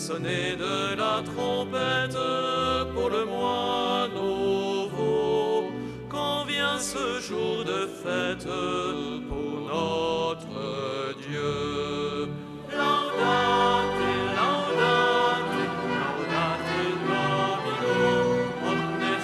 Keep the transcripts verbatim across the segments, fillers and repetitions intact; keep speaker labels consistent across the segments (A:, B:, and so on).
A: sonner de la trompette pour le mois nouveau, quand vient ce jour de fête pour notre Dieu. Laudate, laudate, laudate Domino, omnes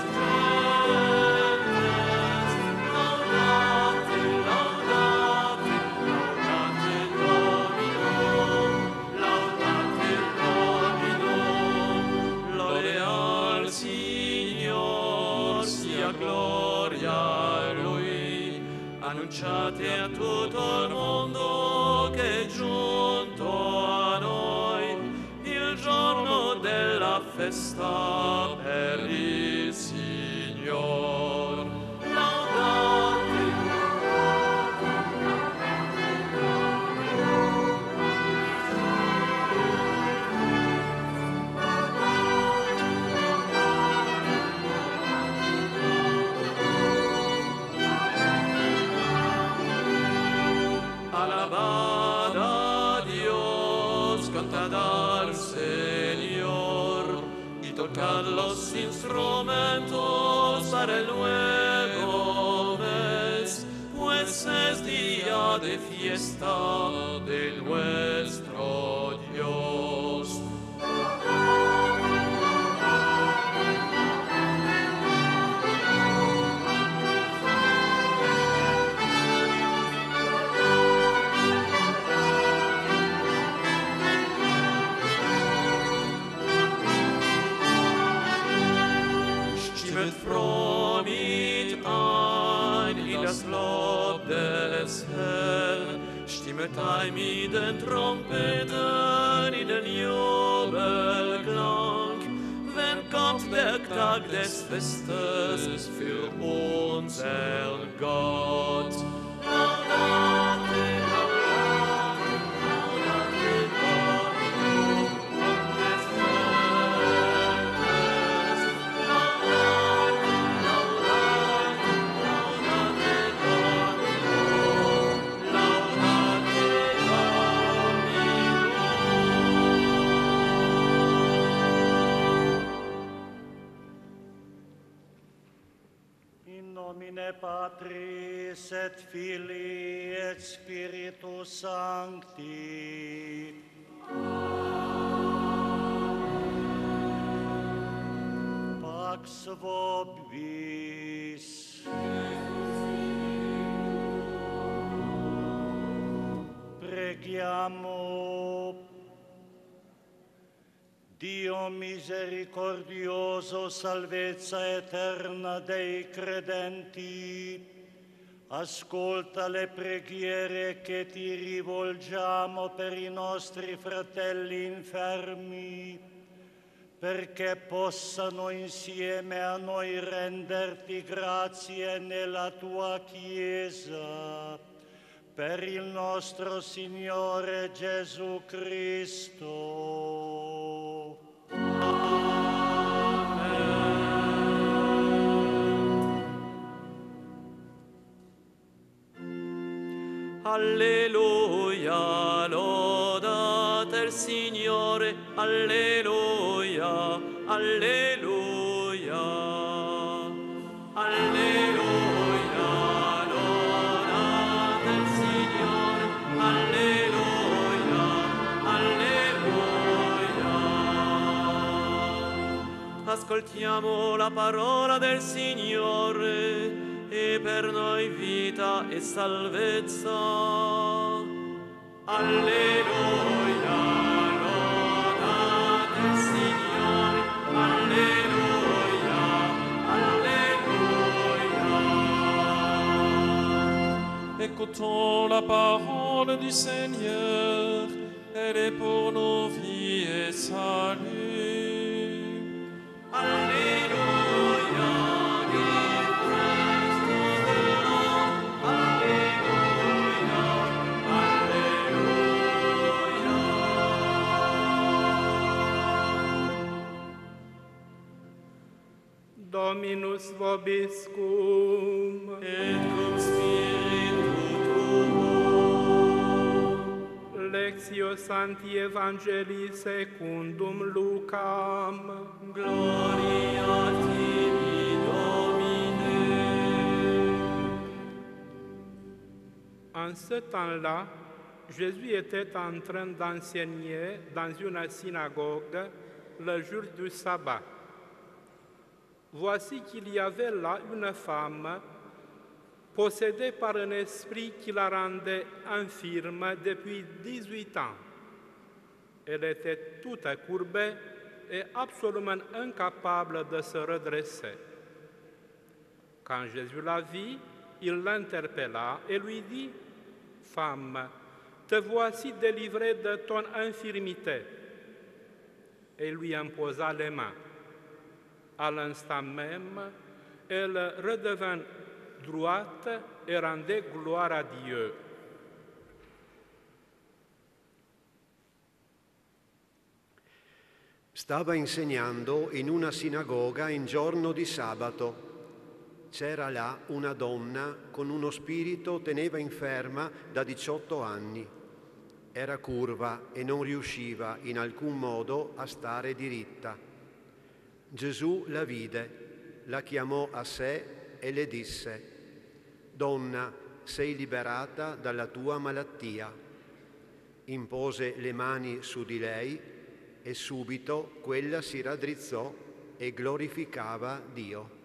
A: gentes. Laudate, laudate, laudate Domino, laudate Domino. Lode al Signor, sia gloria a Lui. Annunciate a tutto il mondo che è giunto a noi il giorno della festa per il Signor. Laudate, alabad a Dios, cantad al Señor y tocad los instrumentos para el nuevo mes, pues es día de fiesta de nuestro Dios. Stimmet froh mit ein in das Lob des Herrn, stimmet ein mit den Trompeten in den Jubelklang, wenn kommt der Tag des Festes für unser Gott. Laudate, laudate, laudate Domino, omnes gentes. Laudate, laudate, laudate Domino, laudate Domino.
B: In nomine Patris et Filii et Spiritus Sancti. Pax vobis. Preghiamo. Dio misericordioso, salvezza eterna dei credenti, ascolta le preghiere che ti rivolgiamo per i nostri fratelli infermi, perché possano insieme a noi renderti grazie nella tua Chiesa, per il nostro Signore Gesù Cristo.
A: Alleluia, lodate il Signore, alleluia, alleluia, alleluia, lodate il Signore, alleluia, alleluia. Ascoltiamo la parola del Signore, e per noi vita e salvezza. Alleluia, lodate il Signore, alleluia, alleluia.
C: Écoutons la parole du Seigneur, elle est pour nos vies et salut.
A: Alleluia.
D: Dominus vobiscum,
A: Et cum spiritu tuo.
D: Lectio Sancti Evangelii secundum Lucam.
A: Gloria tibi, Domine.
D: En ce temps-là, Jésus était en train d'enseigner dans une synagogue le jour du sabbat. Voici qu'il y avait là une femme possédée par un esprit qui la rendait infirme depuis dix-huit ans. Elle était toute courbée et absolument incapable de se redresser. Quand Jésus la vit, il l'interpella et lui dit, « Femme, te voici délivrée de ton infirmité. » Et lui imposa les mains. À l'instant même, elle redevint droite et rendait gloire à Dieu.
E: Stava insegnando in una sinagoga in giorno di sabato. C'era là una donna con uno spirito teneva inferma da diciotto anni. Era curva e non riusciva in alcun modo a stare diritta. Gesù la vide, la chiamò a sé e le disse: «Donna, sei liberata dalla tua malattia». Impose le mani su di lei e subito quella si raddrizzò e glorificava Dio.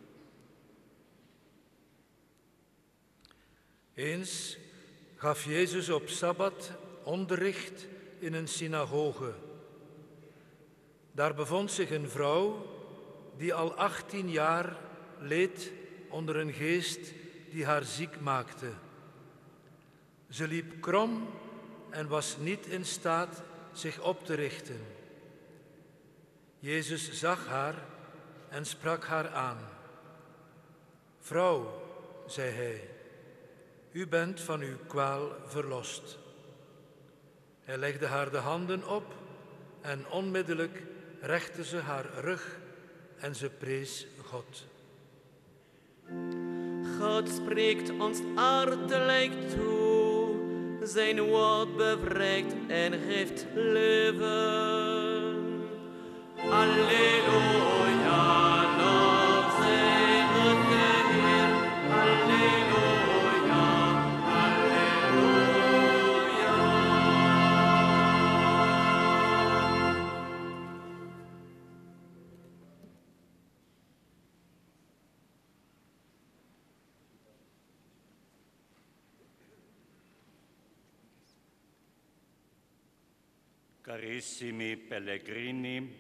F: Eens gaf Jezus op Sabbat onderricht in een synagoge. Daar bevond zich een vrouw die al achttien jaar leed onder een geest die haar ziek maakte. Ze liep krom en was niet in staat zich op te richten. Jezus zag haar en sprak haar aan. Vrouw, zei hij, u bent van uw kwaal verlost. Hij legde haar de handen op en onmiddellijk rechtte ze haar rug en ze prees God.
A: God spreekt ons hartelijk toe, zijn woord bevrijdt en geeft leven. Alleluia, lof zij het Heer. Alleluia, alleluia.
B: Carissimi pellegrini,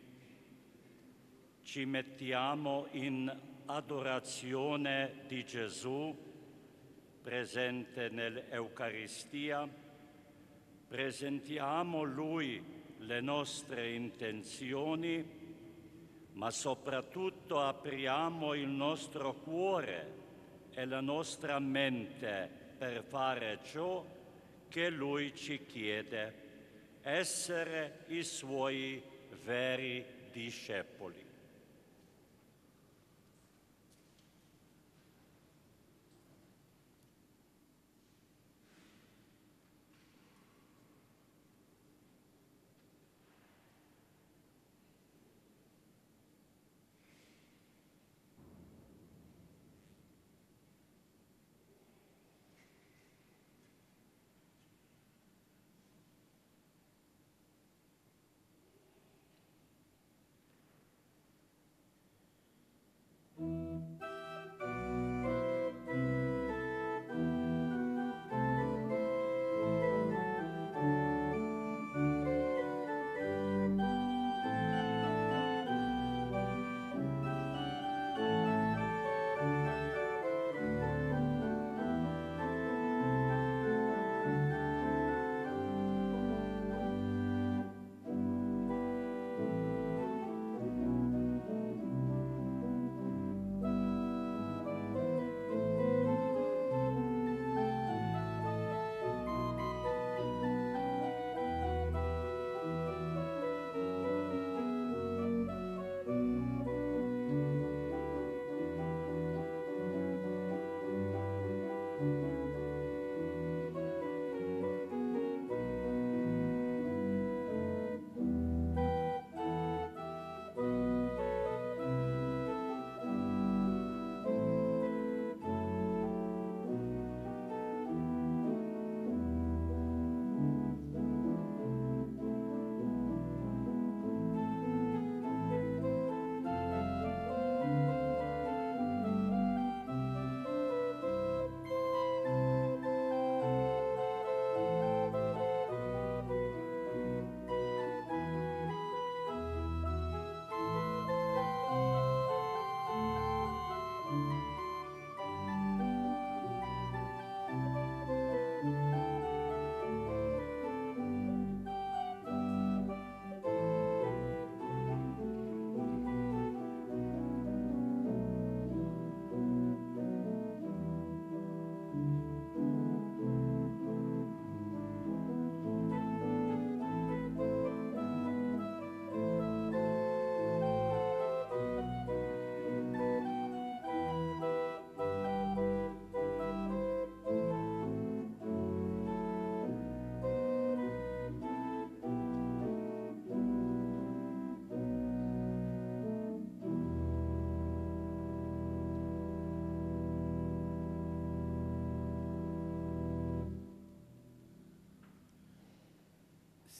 B: ci mettiamo in adorazione di Gesù, presente nell'Eucaristia, presentiamo Lui le nostre intenzioni, ma soprattutto apriamo il nostro cuore e la nostra mente per fare ciò che Lui ci chiede, essere i Suoi veri discepoli.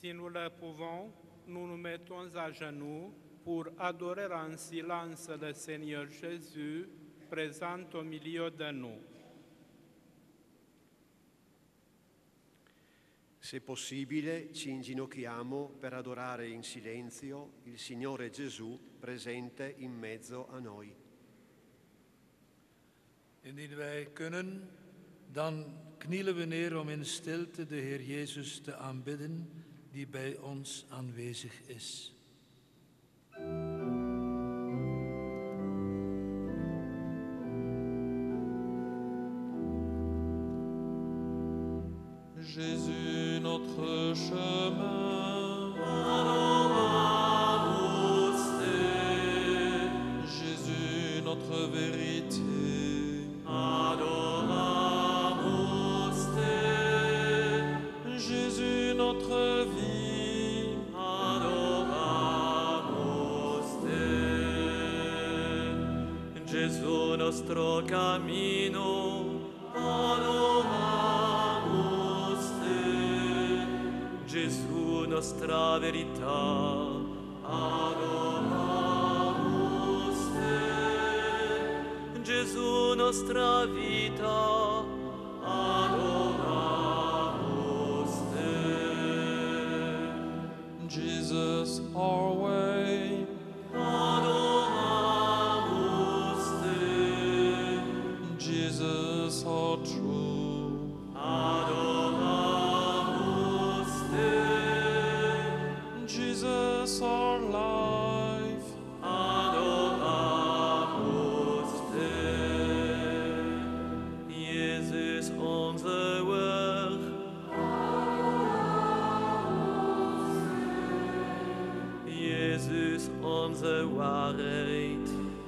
D: Si nous le pouvons, nous nous mettons à genoux pour adorer en silence le Seigneur Jésus, présent au milieu de nous.
E: Se possibile, ci inginocchiamo per adorare in silenzio il Signore Gesù presente in mezzo a noi.
F: Indien wij kunnen, dan knielen we neer om in stilte de Heer Jezus te aanbidden, die bij ons aanwezig is.
C: Jésus, notre chemin.
A: Adoramus te.
C: Jésus, notre vérité.
A: Adoramus te.
C: Jésus, notre vie.
A: Adoramus te. Gesù nostro cammino. Adoramus te. Gesù nostra verità. Adoramus te. Gesù nostra vita. Adoramus te.
C: Jesus, our way.
A: Adoramus te.
C: Jesus, our truth.
A: Adoramus te.
C: Jesus, our life.
A: Adoramus te. Jesus, onze Word. Jesus, onze Waarheid.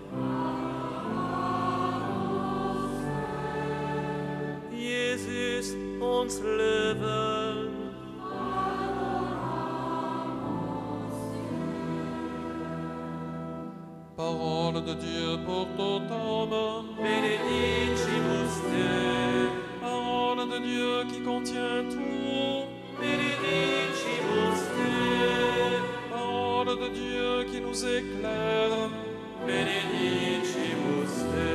A: Jezus, ons leven.
C: Parole de Dieu pour toute âme.
A: Benedicimus te.
C: Parole de Dieu qui contient tout.
A: Benedicimus te.
C: Parole de Dieu qui nous éclaire.
A: Benedicimus te.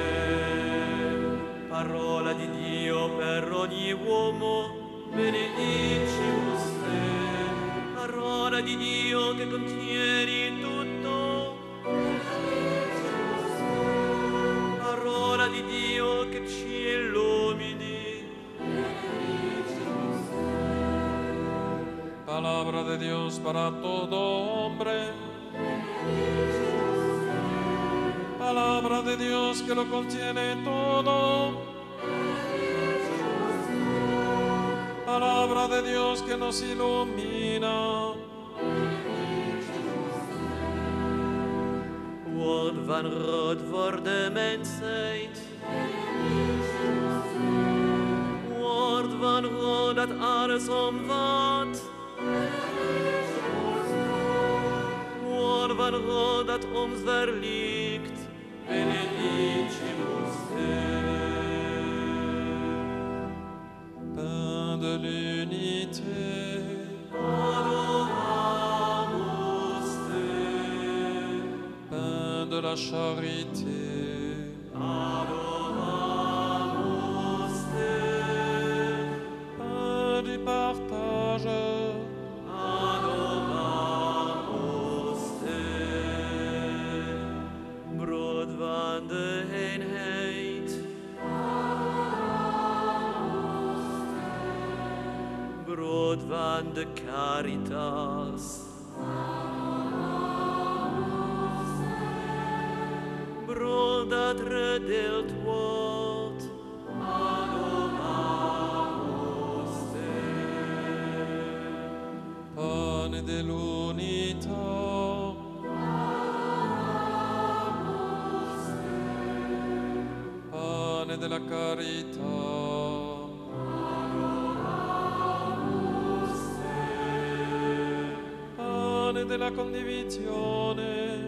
A: Parola di Dio per ogni uomo. Benedicimus te. Parola di Dio che contieni tutto. Parola di Dio che ci illumini.
C: Palabra de Dios para todo hombre. Palabra de Dios que lo contiene todo. Palabra de Dios que nos ilumina.
A: Woord van rood voor de mensheid. Woord van rood dat alles omvat. Woord van rood dat ons verlicht. Benedicimus te.
C: Pain de l'unité.
A: Adoramus te.
C: Pain de la charité.
A: Adoramus te.
C: Pain du partage.
A: Adoramus te. Brood van de eenheid. Brood van de caritas. Brood dat gedeeld wordt. Adoramus te.
C: Pane dell'unità. Pane della carità. Pane della condivisione.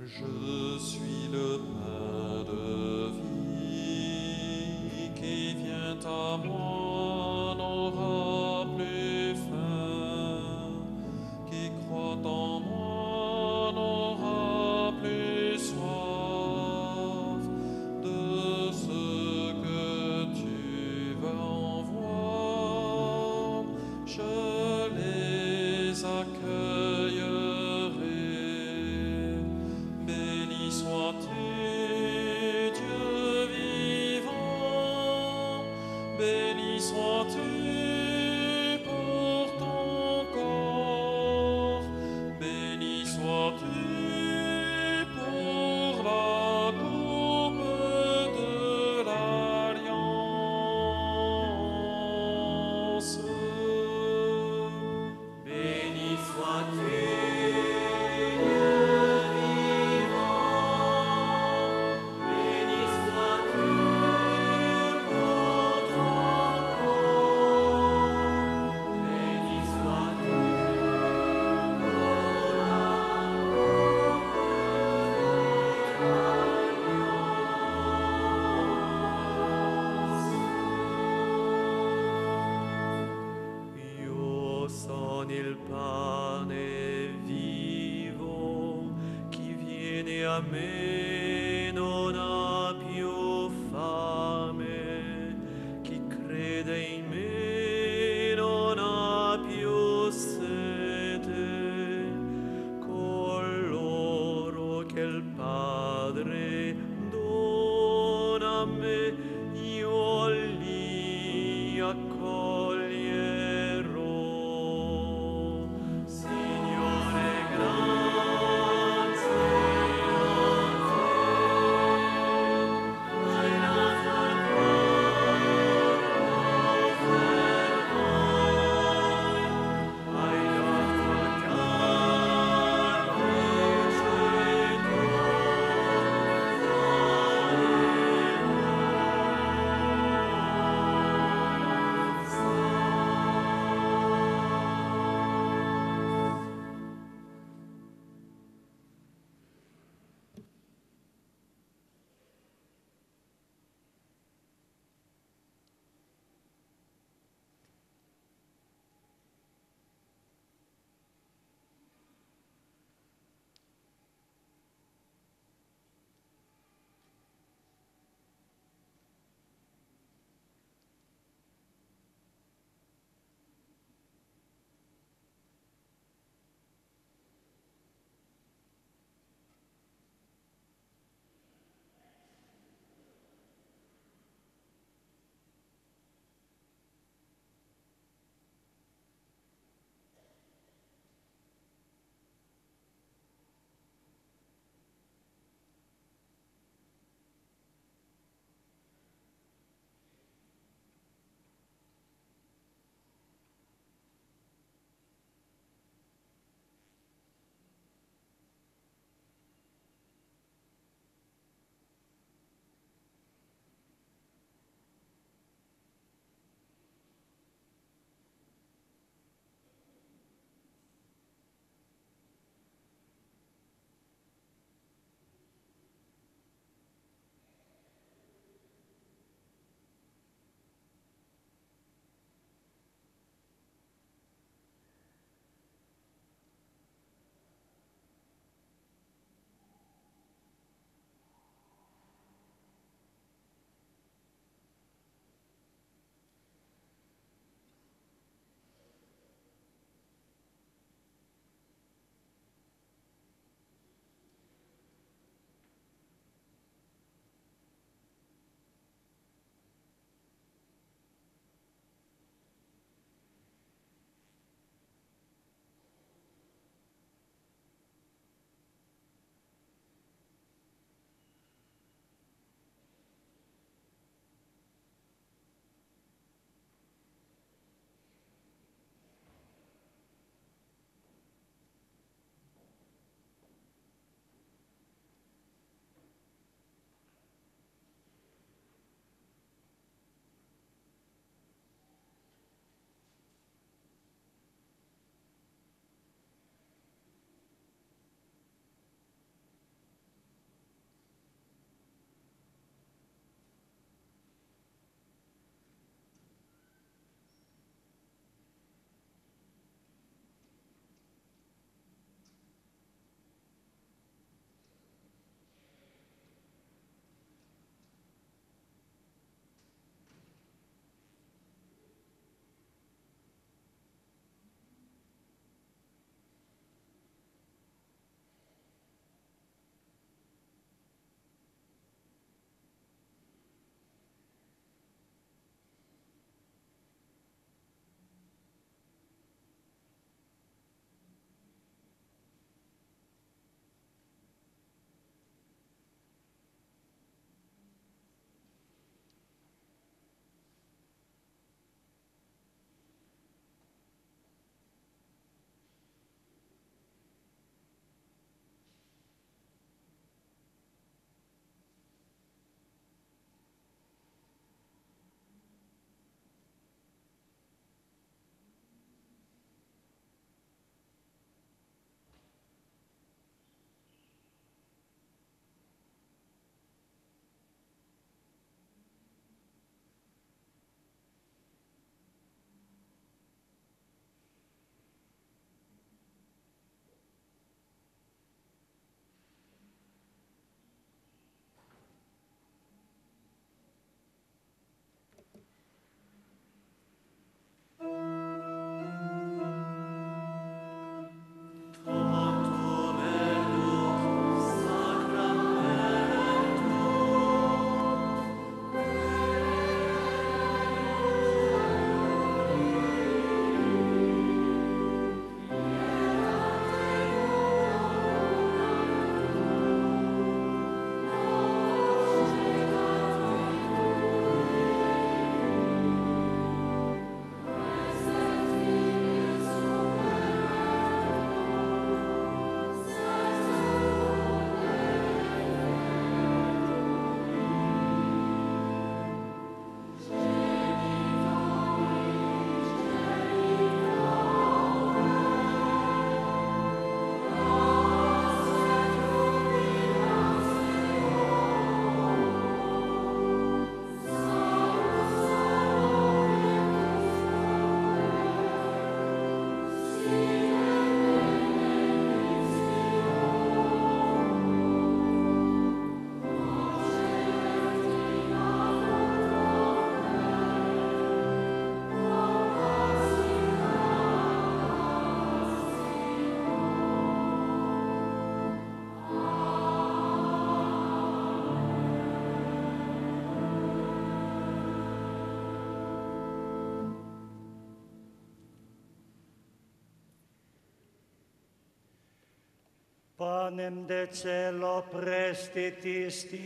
C: Je suis le pain de vie qui vient à moi, n'aura plus faim, qui croit en moi n'aura plus soif de ce que tu envoies. Je les accueillerai. Béni sois-tu, Dieu vivant, béni sois-tu pour ton corps, béni sois-tu pour la coupe de l'alliance.
A: Béni sois-tu, io sono il pane vivo, chi viene a me non ha più fame, chi crede in me non ha più sete, coloro che il Padre dona a me, io li accoglierò. Signore, grazie a te.
B: panem de celo prestitis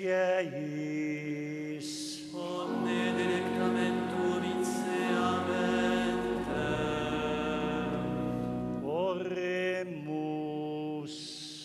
B: eis.
A: Omne delectamentum viceamente.
B: Oremus.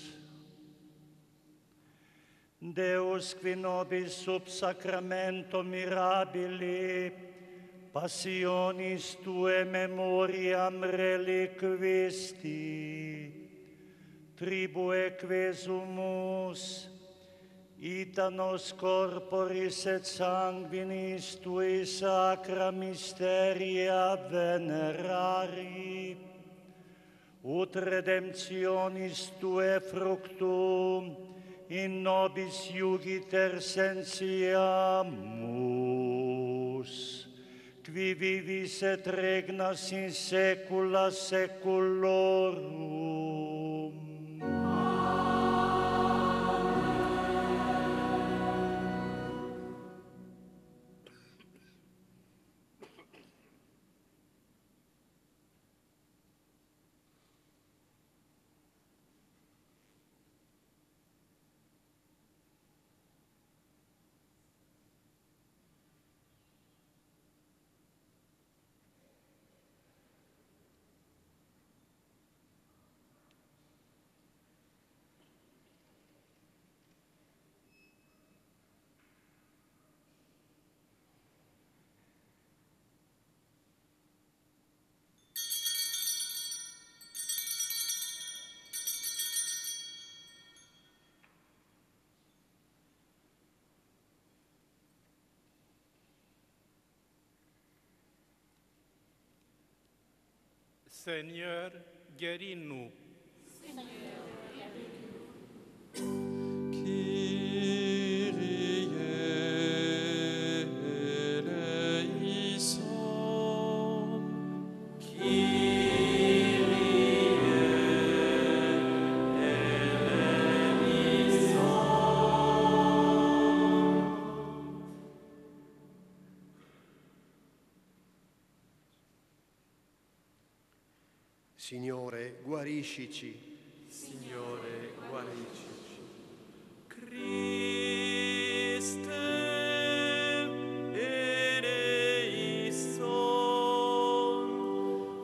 B: Deus, qui nobis sub sacramento mirabili, passionis Tue memoriam reliquisti, tribue quesumus, ita nos corporis et sanguinis Tui sacra mysteria venerari, ut redemptionis Tue fructum in nobis iugiter sensiamus, qui vivis et regnas in saecula saeculorum.
D: Seigneur, guéris-nous.
E: Signore, guariscici.
A: Signore, guariscici.
D: Christe eleison.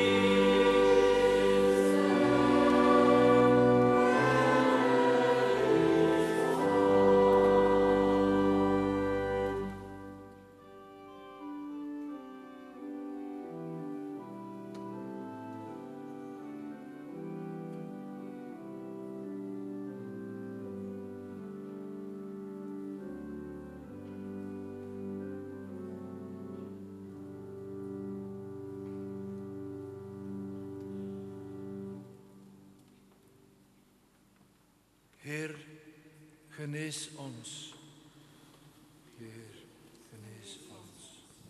F: Heer, genees ons. Heer, genees ons.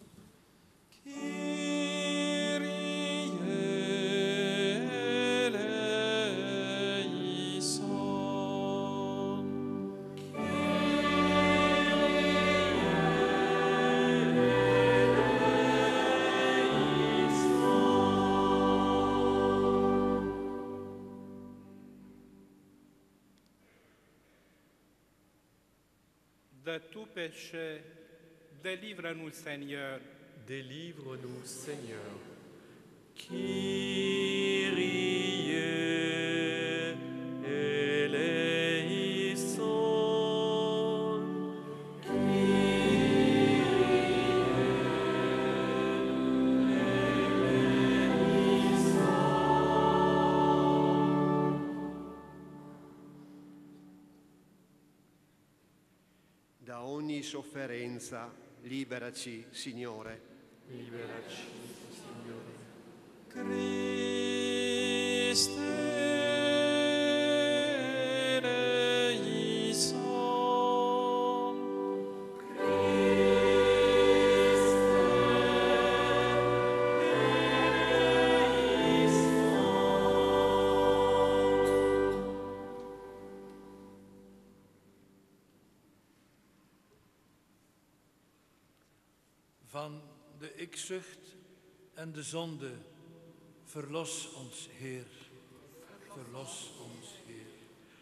D: De tout péché, délivre-nous, Seigneur.
A: Délivre-nous, Seigneur.
D: Kyrie eleison.
E: Da ogni sofferenza liberaci, Signore.
A: Liberaci, Signore.
C: Christe eleison.
F: Van de ikzucht en de zonde, verlos ons, Heer. Verlos ons, Heer.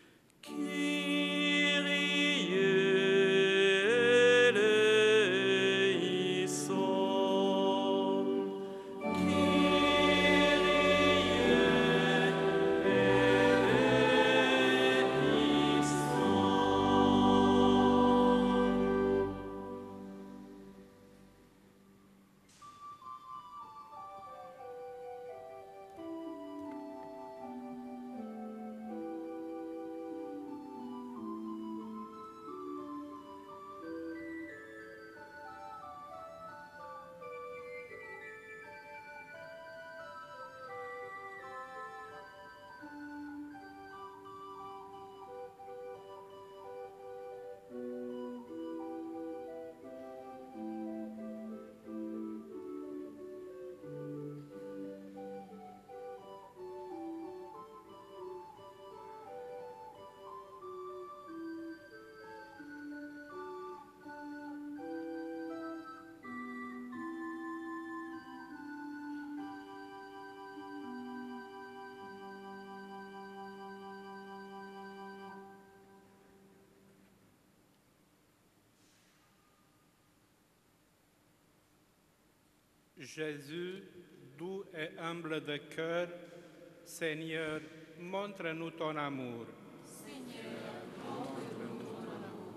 D: Jésus, doux et humble de cœur, Seigneur, montre-nous ton amour.
G: Seigneur, montre-nous ton amour.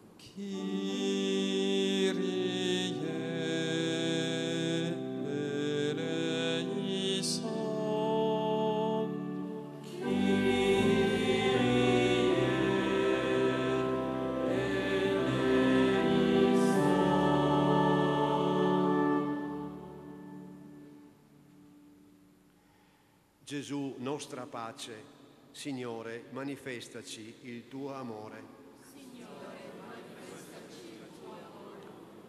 C: Kyrie eleison.
E: Gesù, nostra pace, Signore, manifestaci il tuo amore.
G: Signore, manifestaci il tuo amore.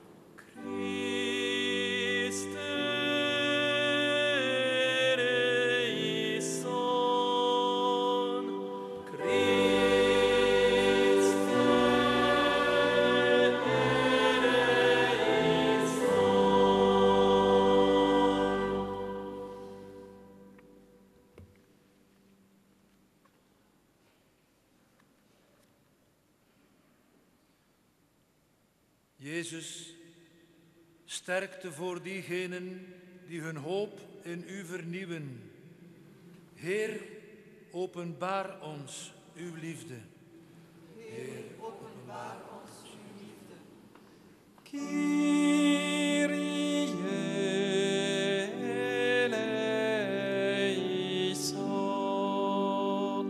A: Christe eleison. Christe eleison.
F: Jezus, sterkte voor diegenen die hun hoop in u vernieuwen. Heer, openbaar ons uw liefde.
G: Heer, openbaar ons uw liefde.
C: Kyrie eleison.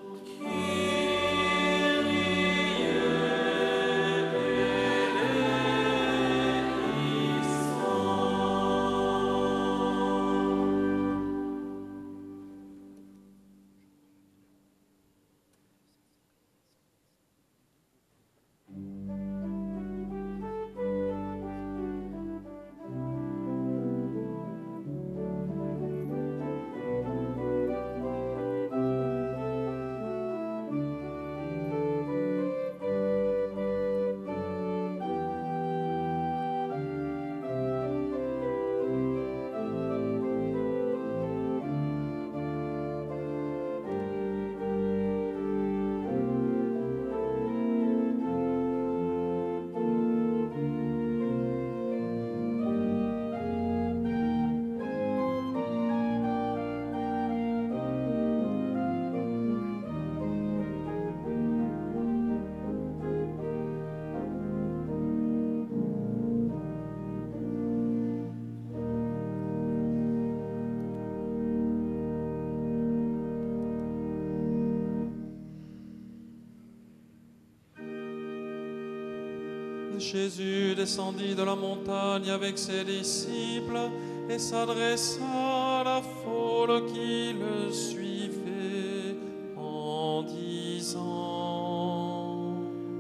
C: Jésus descendit de la montagne avec ses disciples et s'adressa à la foule qui le suivait en disant: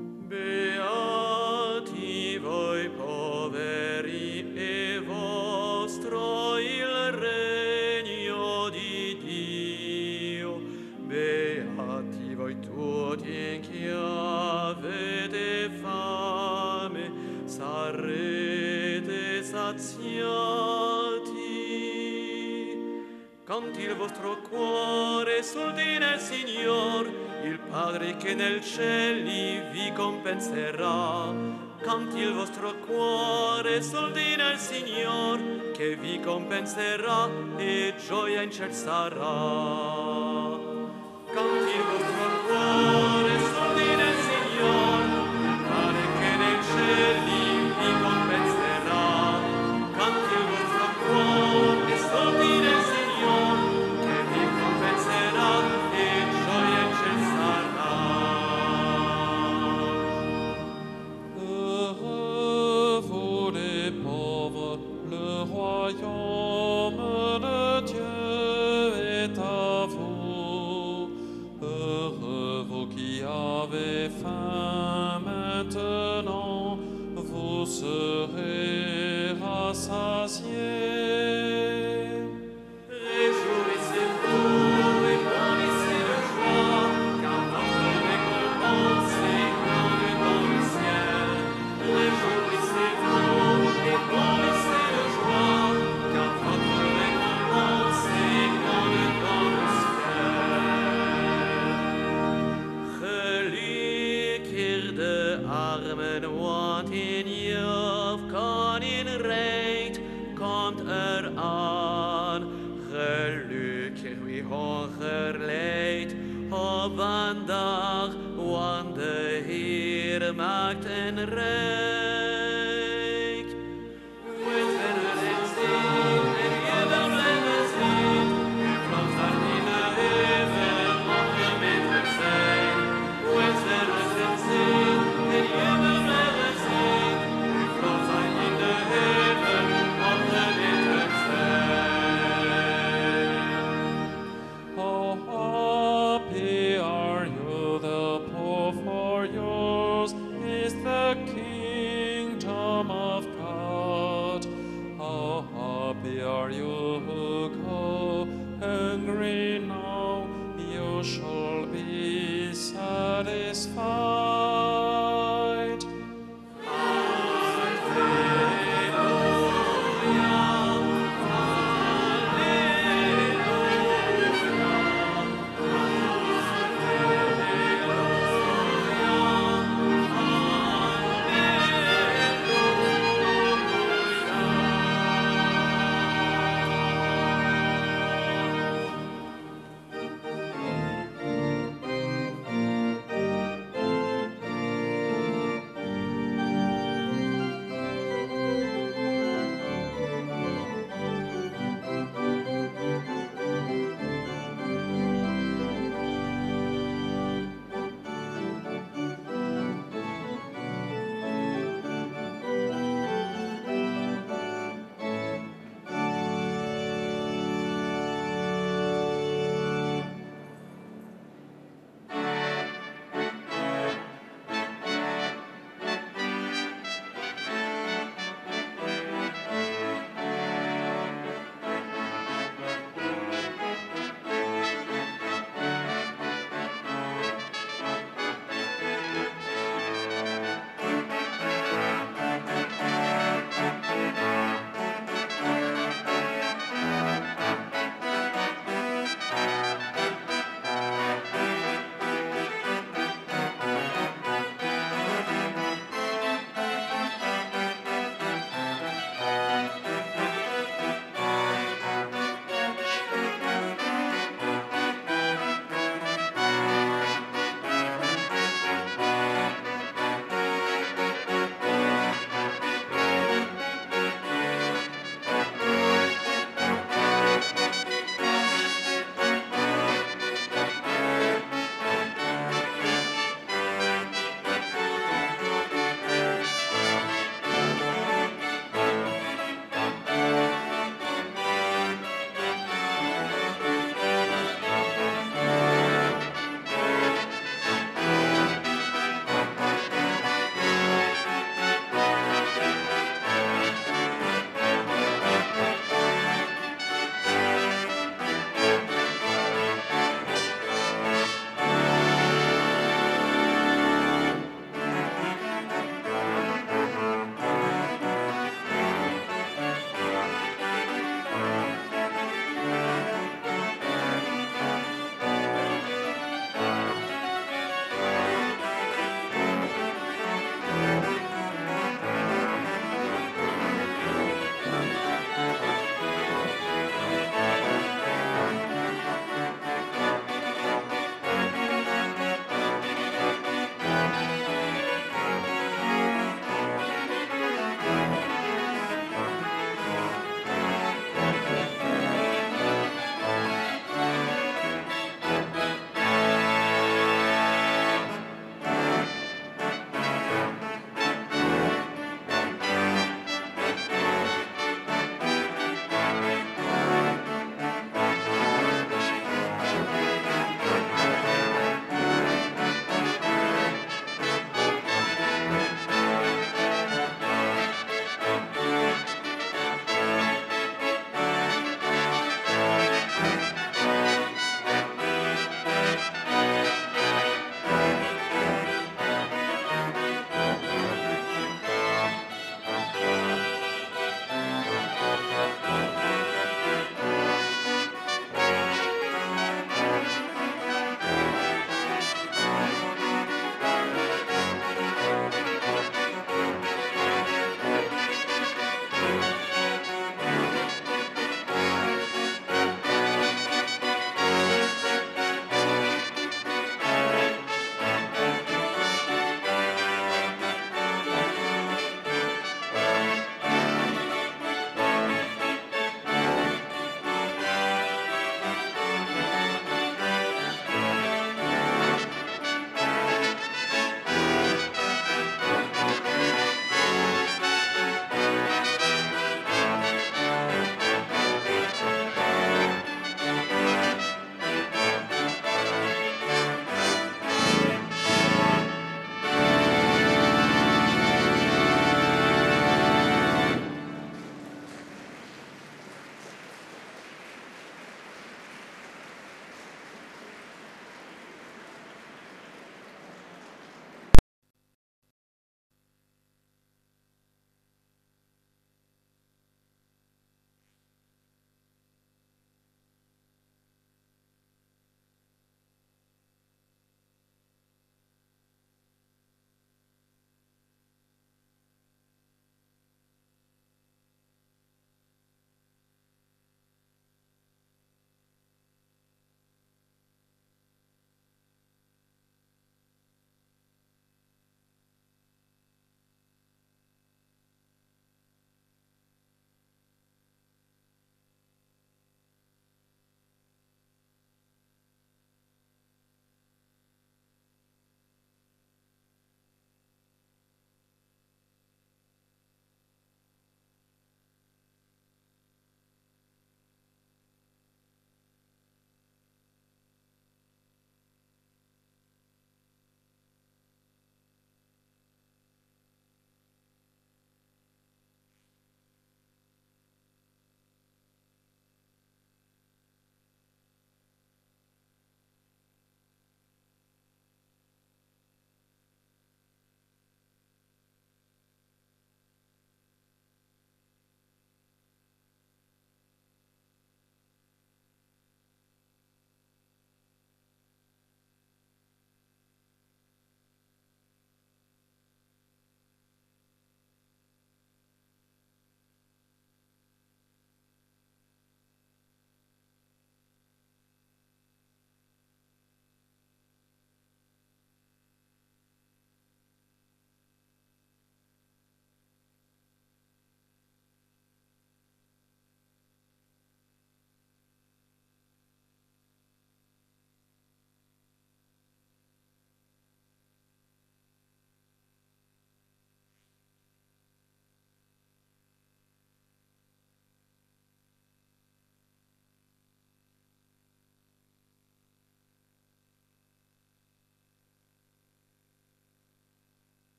A: Beati voi poveri, e vostro il regno di Dio. Beati voi tutti che avete fame, sarete saziati. canti il vostro cuore esulti nel Signor, il Padre che nel cieli vi compenserà. Canti il vostro cuore esulti nel Signor, che vi compenserà e gioia in ciel sarà. Canti il vostro cuore esulti nel Signor, il Padre che nel cieli vi compenserà. Canti il vostro cuore esulti nel Signor, che vi compenserà e gioia in ciel sarà.
C: Heureux vous les pauvres, le royaume de Dieu est à vous. Heureux vous qui avez faim maintenant, vous serez rassasiés.
A: Réjouissez-vous et bonissez de joie, car votre récompense est grande dans le ciel. Réjouissez-vous et bonissez de joie, car votre récompense est grande dans le ciel. Gelukkig de armen, want in Job koning reigt, komt eraan. Gelukkig wie honger lijdt op vandaag, want de Heer maakt hen rijk. Wees verheugd en zing, en jubel blijven zien, uw vlam staat in de hemel, mogen met hem zijn. Wees verheugd en zing, en jubel blijven zien, uw vlam staat in de hemel, mogen met hem zijn.
C: How happy are you, the poor, for yours is the kingdom of God. How happy are you who go hungry